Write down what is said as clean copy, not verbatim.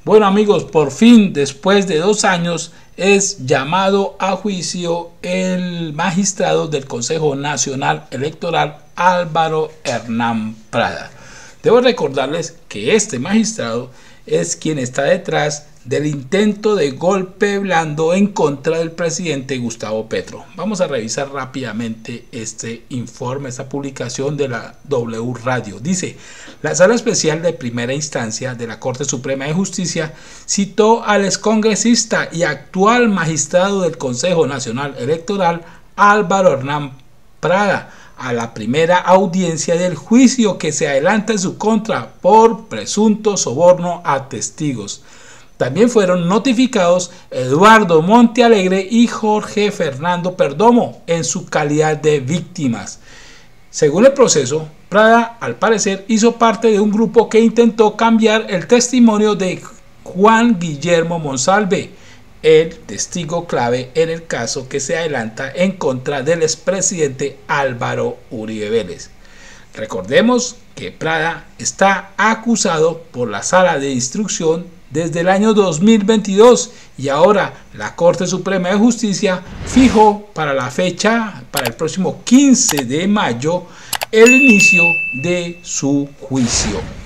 Bueno amigos, por fin, después de 2 años, es llamado a juicio el magistrado del Consejo Nacional Electoral, Álvaro Hernán Prada. Debo recordarles que este magistrado es quien está detrás del intento de golpe blando en contra del presidente Gustavo Petro. Vamos a revisar rápidamente este informe, esta publicación de la W Radio. Dice: la Sala Especial de Primera Instancia de la Corte Suprema de Justicia citó al excongresista y actual magistrado del Consejo Nacional Electoral, Álvaro Hernán Prada, a la primera audiencia del juicio que se adelanta en su contra por presunto soborno a testigos. También fueron notificados Eduardo Montealegre y Jorge Fernando Perdomo en su calidad de víctimas. Según el proceso, Prada, al parecer, hizo parte de un grupo que intentó cambiar el testimonio de Juan Guillermo Monsalve, el testigo clave en el caso que se adelanta en contra del expresidente Álvaro Uribe Vélez. Recordemos que Prada está acusado por la Sala de Instrucción desde el año 2022 y ahora la Corte Suprema de Justicia fijó para la fecha, para el próximo 15 de mayo, el inicio de su juicio.